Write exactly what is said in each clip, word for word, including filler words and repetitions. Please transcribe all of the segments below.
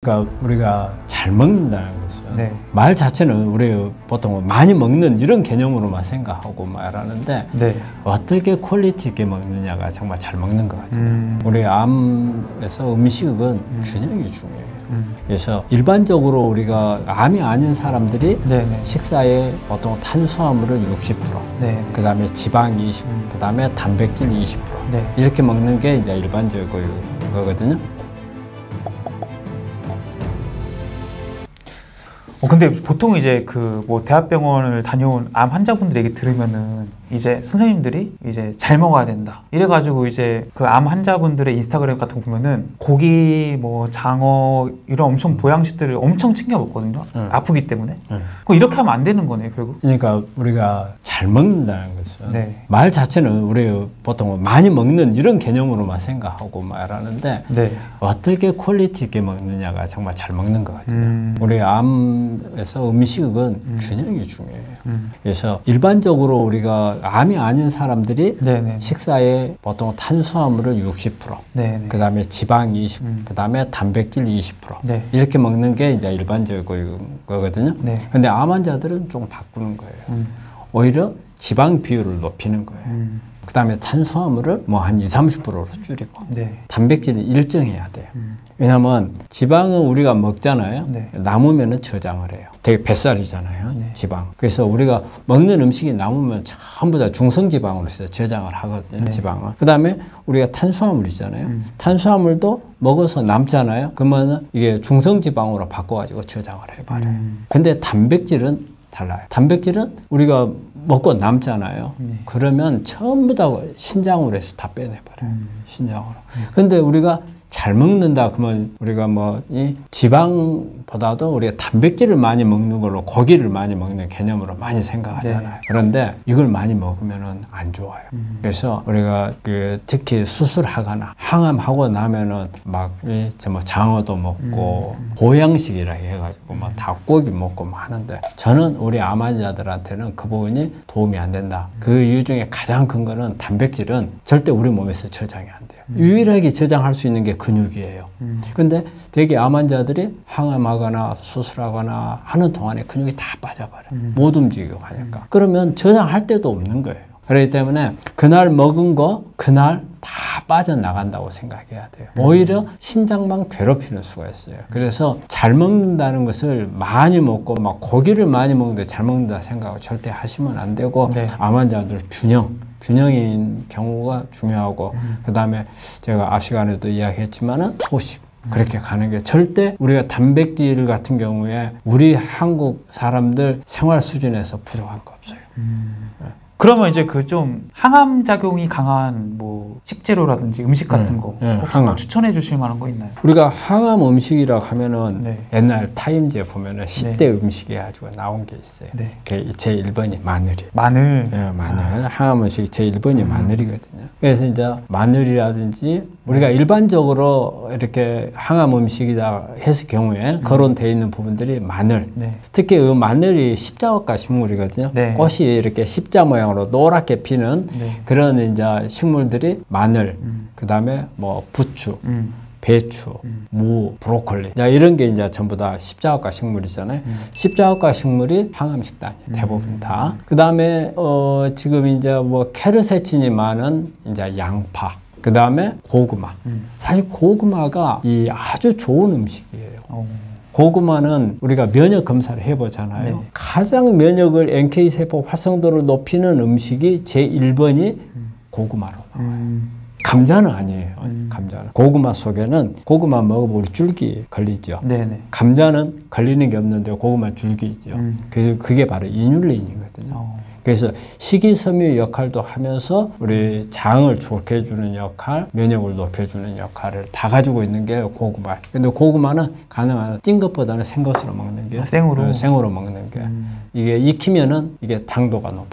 그러니까 우리가 잘 먹는다는 거죠. 네. 말 자체는 우리 보통 많이 먹는 이런 개념으로만 생각하고 말하는데 네. 어떻게 퀄리티 있게 먹느냐가 정말 잘 먹는 것 같아요. 음. 우리 암에서 음식은 음. 균형이 중요해요. 음. 그래서 일반적으로 우리가 암이 아닌 사람들이 네네. 식사에 보통 탄수화물은 육십 퍼센트, 네. 그 다음에 지방 이십 퍼센트, 음. 그 다음에 단백질 이십 퍼센트 네. 이렇게 먹는 게 이제 일반적인 거거든요. 어, 근데 보통 이제 그 뭐 대학병원을 다녀온 암 환자분들 얘기 들으면은 이제 선생님들이 이제 잘 먹어야 된다. 이래가지고 이제 그 암 환자분들의 인스타그램 같은 거 보면은 고기, 뭐 장어 이런 엄청 보양식들을 엄청 챙겨 먹거든요. 응. 아프기 때문에. 응. 그 이렇게 하면 안 되는 거네요, 결국. 그러니까 우리가 잘 먹는다는 거죠. 네. 말 자체는 우리 보통 많이 먹는 이런 개념으로만 생각하고 말하는데 네. 어떻게 퀄리티 있게 먹느냐가 정말 잘 먹는 것 같아요. 음. 우리 암에서 음식은 음. 균형이 중요해요. 음. 그래서 일반적으로 우리가 암이 아닌 사람들이 네네. 식사에 보통 탄수화물은 육십 퍼센트, 네네. 그 다음에 지방 이십 퍼센트, 음. 그 다음에 단백질 이십 퍼센트 네. 이렇게 먹는 게 이제 일반적인 거거든요. 네. 근데 암 환자들은 좀 바꾸는 거예요. 음. 오히려 지방 비율을 높이는 거예요. 음. 그 다음에 탄수화물을 뭐 한 이십, 삼십 퍼센트로 줄이고 네. 단백질은 일정해야 돼요. 음. 왜냐하면 지방은 우리가 먹잖아요. 네. 남으면 저장을 해요. 되게 뱃살이잖아요. 네. 지방. 그래서 우리가 먹는 음식이 남으면 전부 다 중성지방으로서 저장을 하거든요. 네. 지방은. 그 다음에 우리가 탄수화물이잖아요. 음. 탄수화물도 먹어서 남잖아요. 그러면 이게 중성지방으로 바꿔가지고 저장을 해버려요. 음. 근데 단백질은 달라요. 단백질은 우리가 먹고 남잖아요. 네. 그러면 전부 다 신장으로 해서 다 빼내버려요. 음. 신장으로. 근데 우리가 잘 먹는다 그러면 우리가 뭐 이 지방보다도 우리가 단백질을 많이 먹는 걸로 고기를 많이 먹는 개념으로 많이 생각하잖아요. 네. 그런데 이걸 많이 먹으면은 안 좋아요. 음. 그래서 우리가 그 특히 수술하거나 항암하고 나면은 막이뭐 장어도 먹고 음. 보양식이라 해가지고 막 닭고기 먹고 막 하는데 저는 우리 암 환자들한테는 그 부분이 도움이 안 된다. 그 이유 중에 가장 큰 거는 단백질은 절대 우리 몸에서 저장이 안 돼요. 음. 유일하게 저장할 수 있는 게 근육이에요. 음. 근데 되게 암 환자들이 항암하거나 수술하거나 하는 동안에 근육이 다 빠져버려요. 음. 못 움직이고 하니까. 그러면 저장할 데도 없는 거예요. 그렇기 때문에 그날 먹은 거 그날 다 빠져나간다고 생각해야 돼요. 오히려 신장만 괴롭히는 수가 있어요. 그래서 잘 먹는다는 것을 많이 먹고 막 고기를 많이 먹는데 잘 먹는다 생각을 절대 하시면 안 되고 네. 암 환자들 균형 균형인 경우가 중요하고 음. 그 다음에 제가 앞 시간에도 이야기했지만은 소식 그렇게 가는 게 절대 우리가 단백질 같은 경우에 우리 한국 사람들 생활 수준에서 부족한 거 없어요. 음. 네. 그러면 이제 그 좀 항암 작용이 강한 뭐 식재료라든지 음식 같은 네, 거 네, 혹시 항암. 뭐 추천해 주실 만한 거 있나요? 우리가 항암 음식이라고 하면은 네. 옛날 타임지에 보면은 십 대 음식이 가지고 나온 게 있어요. 네. 그 제일 번이 마늘이에요. 마늘. 예, 마늘. 항암 음식이 제일 번이 음. 마늘이거든요. 그래서 이제 마늘이라든지 우리가 일반적으로 이렇게 항암 음식이다 했을 경우에 음. 거론되어 있는 부분들이 마늘. 네. 특히 그 마늘이 십자가 식물이거든요. 네. 꽃이 이렇게 십자 모양으로 노랗게 피는 네. 그런 이제 식물들이 마늘, 음. 그 다음에 뭐 부추, 음. 배추, 음. 무, 브로콜리. 자, 이런 게 이제 전부 다 십자가 식물이잖아요. 음. 십자가 식물이 항암 식단이에요. 대부분 음. 다. 그 다음에 어, 지금 이제 뭐 케르세틴이 많은 이제 양파. 그 다음에 고구마. 음. 사실 고구마가 이 아주 좋은 음식이에요. 어. 고구마는 우리가 면역 검사를 해보잖아요. 네. 가장 면역을 엔케이 세포 활성도를 높이는 음식이 제일 번이 음. 고구마로 나와요. 음. 감자는 아니에요. 음. 감자는. 고구마 속에는 고구마 먹으면 우리 줄기 걸리죠. 네네. 감자는 걸리는 게 없는데 고구마 줄기 있죠. 음. 그래서 그게 바로 이뉼린이거든요. 어. 그래서 식이섬유 역할도 하면서 우리 장을 좋게 해주는 역할, 면역을 높여주는 역할을 다 가지고 있는 게 고구마. 근데 고구마는 가능한 찐 것보다는 생것으로 먹는 게 아, 생으로? 어, 생으로 먹는 게 음. 이게 익히면은 이게 당도가 높아져요.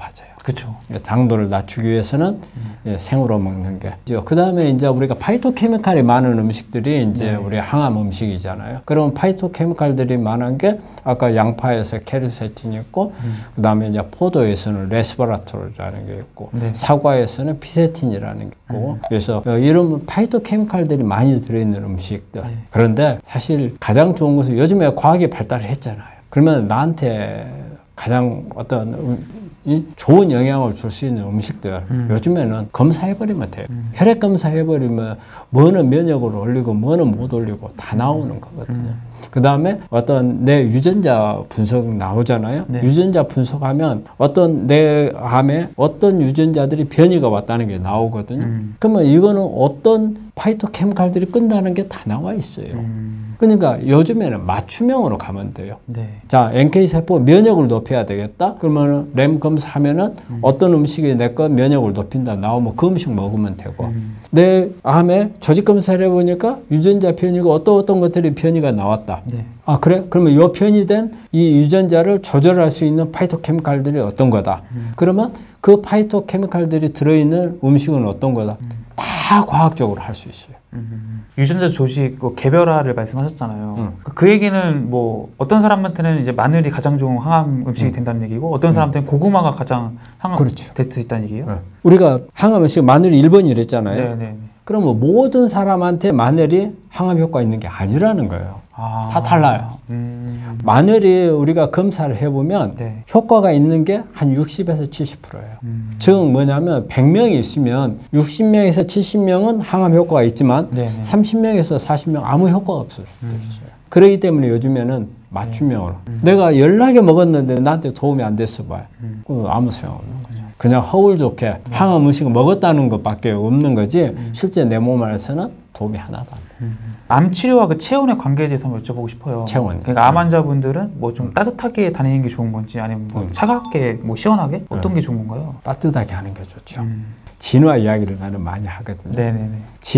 그렇죠. 당도를 낮추기 위해서는 음. 예, 생으로 먹는 게. 그 다음에 이제 우리가 파이토케미칼이 많은 음식들이 이제 네. 우리 항암 음식이잖아요. 그럼 파이토케미칼들이 많은 게 아까 양파에서 케르세틴이 있고, 음. 그 다음에 이제 포도에서는 레스버라톨이라는 게 있고, 네. 사과에서는 피세틴이라는 게 있고, 음. 그래서 이런 파이토케미칼들이 많이 들어있는 음식들. 네. 그런데 사실 가장 좋은 것은 요즘에 과학이 발달을 했잖아요. 그러면 나한테 가장 어떤 음, 이 좋은 영향을 줄 수 있는 음식들 음. 요즘에는 검사해버리면 돼요. 음. 혈액 검사해버리면 뭐는 면역을 올리고 뭐는 못 올리고 다 나오는 거거든요. 음. 그 다음에 어떤 내 유전자 분석 나오잖아요. 네. 유전자 분석하면 어떤 내 암에 어떤 유전자들이 변이가 왔다는 게 나오거든요. 음. 그러면 이거는 어떤 파이토케미칼들이 끈다는 게 다 나와 있어요. 음. 그러니까 요즘에는 맞춤형으로 가면 돼요. 네. 자, 엔케이세포 면역을 높여야 되겠다? 그러면 램 검사하면은 음. 어떤 음식이 내 거 면역을 높인다 나오면 그 음식 먹으면 되고, 음. 내 암에 조직 검사를 해보니까 유전자 변이가 어떤 어떤 것들이 변이가 나왔다. 네. 아, 그래? 그러면 이 변이된 이 유전자를 조절할 수 있는 파이토케미칼들이 어떤 거다. 음. 그러면 그 파이토케미칼들이 들어있는 음식은 어떤 거다. 음. 다 과학적으로 할 수 있어요. 음. 유전자 조직 그 개별화를 말씀하셨잖아요. 음. 그, 그 얘기는 뭐 어떤 사람한테는 이제 마늘이 가장 좋은 항암 음식이 음. 된다는 얘기고, 어떤 사람한테는 고구마가 가장 항암 그렇죠. 될 수 있다는 얘기예요. 네. 우리가 항암 음식 마늘이 일 번이랬잖아요. 네, 네. 그러면 모든 사람한테 마늘이 항암 효과 있는 게 아니라는 거예요. 아. 다 달라요. 음. 마늘이 우리가 검사를 해보면 네. 효과가 있는 게 한 육십에서 칠십 퍼센트예요. 음. 즉 뭐냐면 백 명이 있으면 육십 명에서 칠십 명은 항암 효과가 있지만 네, 네. 삼십 명에서 사십 명 아무 효과가 없을 수도 음. 있어요. 그렇기 때문에 요즘에는 맞춤형으로. 음. 내가 연락에 먹었는데 나한테 도움이 안 됐어 봐요. 음. 그럼 아무 소용없는 거죠. 그냥 허울 좋게 항암 음식을 먹었다는 것밖에 없는 거지 음. 실제 내 몸 안에서는 도움이 하나도 안 돼요. 음. 암 치료와 그 체온의 관계에 대해서 한번 여쭤보고 싶어요. 체온. 그러니까 암 환자분들은 뭐 좀 따뜻하게 다니는 게 좋은 건지, 아니면 뭐 음. 차갑게 뭐 시원하게 어떤 음. 게 좋은 건가요? 따뜻하게 하는 게 좋죠. 음. 진화 이야기를 나는 많이 하거든요. 네네네.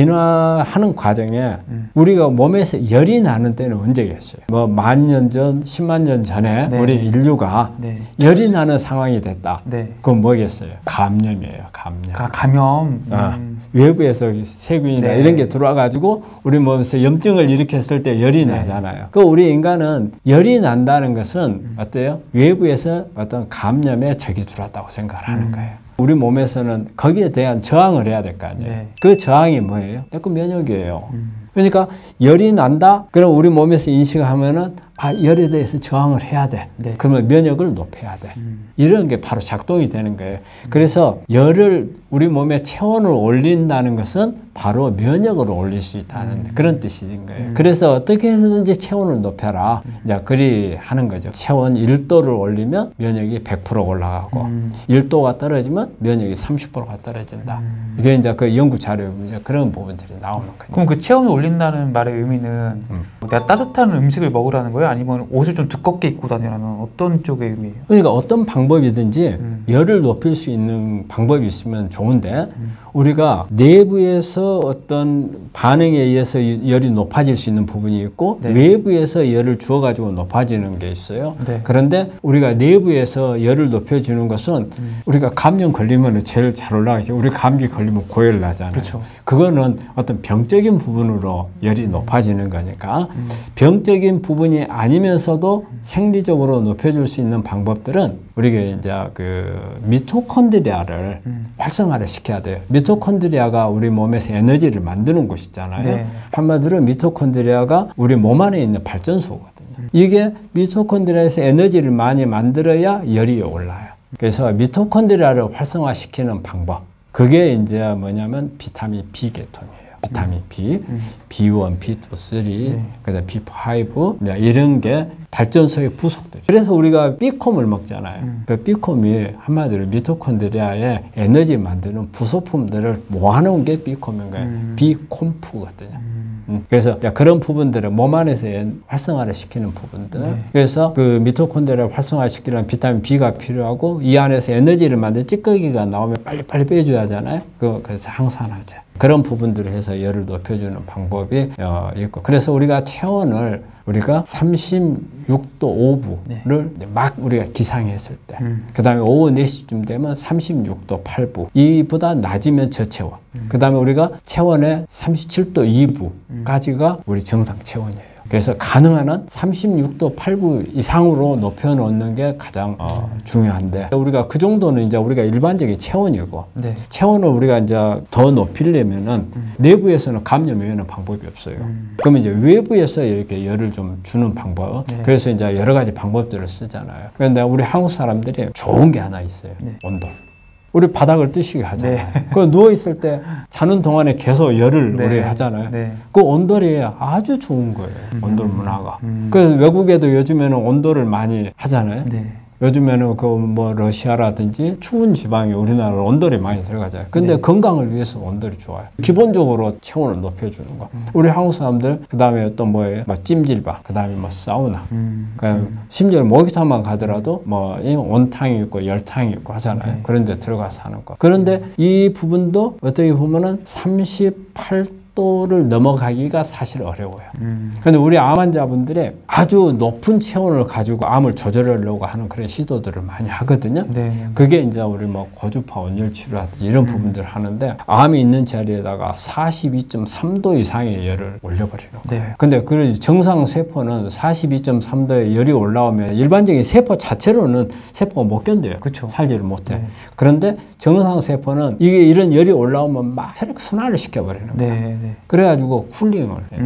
진화하는 과정에 음. 우리가 몸에서 열이 나는 때는 언제겠어요? 뭐 만 년 전, 십만 년 전에 네. 우리 인류가 네. 열이 나는 상황이 됐다. 네. 그건 뭐겠어요? 감염이에요. 감염. 가, 감염. 아, 음. 외부에서 세균이나 네. 이런 게 들어와가지고 우리 몸에서 염증을 일으켰을 때 열이 네. 나잖아요. 그 우리 인간은 열이 난다는 것은 음. 어때요? 외부에서 어떤 감염에 적이 들어왔다고 생각을 하는 음. 거예요. 우리 몸에서는 거기에 대한 저항을 해야 될 거 아니에요. 네. 그 저항이 뭐예요? 그 면역이에요. 음. 그러니까 열이 난다? 그럼 우리 몸에서 인식하면은 아, 열에 대해서 저항을 해야 돼. 네. 그러면 면역을 높여야 돼. 음. 이런 게 바로 작동이 되는 거예요. 그래서 열을 우리 몸의 체온을 올린다는 것은 바로 면역을 올릴 수 있다는 음. 그런 뜻인 거예요. 음. 그래서 어떻게 해서든지 체온을 높여라. 이제 그리 하는 거죠. 체온 일 도를 올리면 면역이 백 퍼센트 올라가고 음. 일 도가 떨어지면 면역이 삼십 퍼센트가 떨어진다. 음. 이게 이제 그 연구 자료 이제 그런 부분들이 나오는 거죠. 그럼 그 체온을 올린다는 말의 의미는 음. 뭐 내가 따뜻한 음식을 먹으라는 거예요? 아니면 옷을 좀 두껍게 입고 다니라는 어떤 쪽의 의미예요? 그러니까 어떤 방법이든지 음. 열을 높일 수 있는 방법이 있으면 좋은데 음. 우리가 내부에서 어떤 반응에 의해서 열이 높아질 수 있는 부분이 있고 네. 외부에서 열을 주어가지고 높아지는 게 있어요. 네. 그런데 우리가 내부에서 열을 높여주는 것은 음. 우리가 감염 걸리면 제일 잘 올라가죠. 우리 감기 걸리면 고열 나잖아요. 그쵸. 그거는 어떤 병적인 부분으로 열이 높아지는 거니까 음. 병적인 부분이 아니면서도 생리적으로 높여줄 수 있는 방법들은 우리가 이제 그 미토콘드리아를 음. 활성화를 시켜야 돼요. 미토콘드리아가 우리 몸에서 에너지를 만드는 곳이잖아요. 네. 한마디로 미토콘드리아가 우리 몸 안에 있는 발전소거든요. 이게 미토콘드리아에서 에너지를 많이 만들어야 열이 올라요. 그래서 미토콘드리아를 활성화시키는 방법. 그게 이제 뭐냐면 비타민 B 계통이에요. 비타민 B, 음. 비 원, 비 투, 쓰리, 네. 그다음 비 파이브 이런 게 발전소의 부속들. 그래서 우리가 B콤을 먹잖아요. 음. 그 B콤이 한마디로 미토콘드리아의 에너지 만드는 부속품들을 모아놓은 게 B콤인 거예요. 음. B콤프거든요. 음. 음, 그래서 그런 부분들을 몸 안에서 활성화를 시키는 부분들. 네. 그래서 그 미토콘드리아를 활성화시키려면 비타민 B가 필요하고 이 안에서 에너지를 만든 찌꺼기가 나오면 빨리빨리 빼줘야 하잖아요. 그, 그래서 항산화제. 그런 부분들을 해서 열을 높여주는 방법이 어, 있고 그래서 우리가 체온을 우리가 삼십육 도 오 부를 네. 막 우리가 기상했을 때 음. 그 다음에 오후 네 시쯤 되면 삼십육 도 팔 부 이보다 낮으면 저체온 음. 그 다음에 우리가 체온의 삼십칠 도 이 부까지가 우리 정상 체온이에요. 그래서 가능한 한 삼십육 도 팔 부 이상으로 높여놓는 게 가장 어, 중요한데 우리가 그 정도는 이제 우리가 일반적인 체온이고 네. 체온을 우리가 이제 더 높이려면은 음. 내부에서는 감염하는 방법이 없어요. 음. 그러면 이제 외부에서 이렇게 열을 좀 주는 방법. 네. 그래서 이제 여러 가지 방법들을 쓰잖아요. 그런데 우리 한국 사람들이 좋은 게 하나 있어요. 네. 온돌. 우리 바닥을 뜨시게 하잖아요. 네. 그 누워있을 때 자는 동안에 계속 열을 네. 우리 하잖아요. 네. 그 온돌이 아주 좋은 거예요. 음. 온돌 문화가. 음. 그 외국에도 요즘에는 온돌을 많이 하잖아요. 네. 요즘에는 그 뭐 러시아라든지 추운 지방이 우리나라로 온돌이 많이 들어가잖아요. 근데 네. 건강을 위해서 온돌이 좋아요. 기본적으로 체온을 높여주는 거. 음. 우리 한국 사람들 그 다음에 또 뭐예요? 뭐 찜질방, 그 다음에 뭐 사우나. 음. 그러니까 음. 심지어 목욕탕만 가더라도 뭐 온탕이 있고 열탕이 있고 하잖아요. 네. 그런 데 들어가서 하는 거. 그런데 이 부분도 어떻게 보면은 삼십팔 도를 넘어가기가 사실 어려워요. 음. 그런데 우리 암 환자분들이 아주 높은 체온을 가지고 암을 조절하려고 하는 그런 시도들을 많이 하거든요. 네. 그게 이제 우리 뭐 고주파 온열 치료라든지 이런 음. 부분들을 하는데 암이 있는 자리에다가 사십이 점 삼 도 이상의 열을 올려버리는 거예요. 네. 근데 그 정상 세포는 사십이 점 삼 도에 열이 올라오면 일반적인 세포 자체로는 세포가 못 견뎌요. 그쵸. 살지를 못해. 네. 그런데 정상 세포는 이게 이런 열이 올라오면 막 혈액 순환을 시켜버리는 거예요. 네. 그래가지고 쿨링을 해요.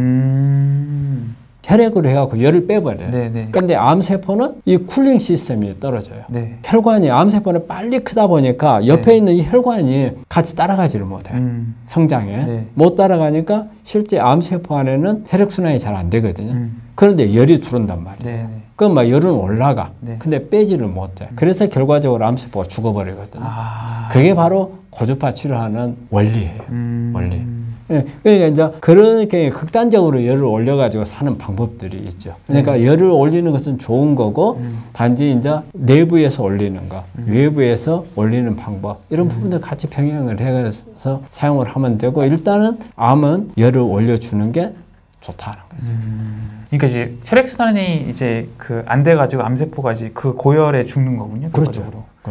음... 혈액으로 해갖고 열을 빼버려요. 네네. 근데 암세포는 이 쿨링 시스템이 떨어져요. 네. 혈관이, 암세포는 빨리 크다 보니까 옆에 네. 있는 이 혈관이 같이 따라가지를 못해요. 음. 성장에. 네. 못 따라가니까 실제 암세포 안에는 혈액순환이 잘 안 되거든요. 음. 그런데 열이 들어온단 말이에요. 네네. 그럼 막 열은 올라가. 네. 근데 빼지를 못해. 음. 그래서 결과적으로 암세포가 죽어버리거든요. 아. 그게 바로 고주파 치료하는 원리예요. 음. 원리. 그러니까 이제 그렇게 극단적으로 열을 올려가지고 사는 방법들이 있죠. 그러니까 네. 열을 올리는 것은 좋은 거고 음. 단지 이제 내부에서 올리는 거, 음. 외부에서 올리는 방법 이런 음. 부분들 같이 병행을 해서 사용을 하면 되고 일단은 암은 열을 올려주는 게 좋다는 거죠. 음. 그러니까 이제 혈액순환이 이제 그 안 돼가지고 암세포가 이제 그 고열에 죽는 거군요. 그렇죠.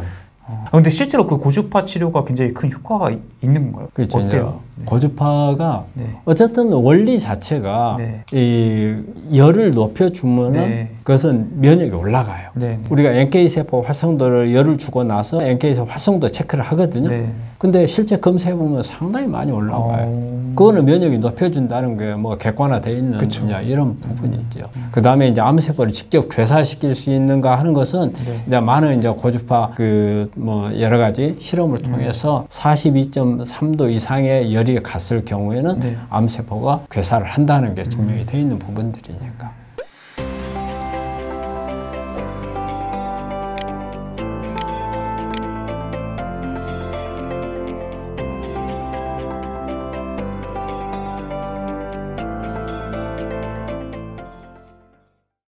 그런데 어. 실제로 그 고주파 치료가 굉장히 큰 효과가 있는 건가요? 그렇죠. 어때요? 네. 고주파가 네. 어쨌든 원리 자체가 네. 이 열을 높여주면은 네. 그것은 면역이 올라가요. 네. 우리가 엔케이 세포 활성도를 열을 주고 나서 엔케이 세포 활성도 체크를 하거든요. 네. 근데 실제 검사해 보면 상당히 많이 올라가요. 오. 그거는 면역이 높여준다는 게 뭐 객관화되어 있는 그쵸. 이런 부분이 음. 있죠. 음. 그 다음에 이제 암세포를 직접 괴사시킬 수 있는가 하는 것은 네. 이제 많은 이제 고주파 그 뭐 여러 가지 실험을 통해서 음. 사십이 점 삼 도 이상의 열이 갔을 경우에는 네. 암세포가 괴사를 한다는 게 증명이 되어 있는 부분들이니까.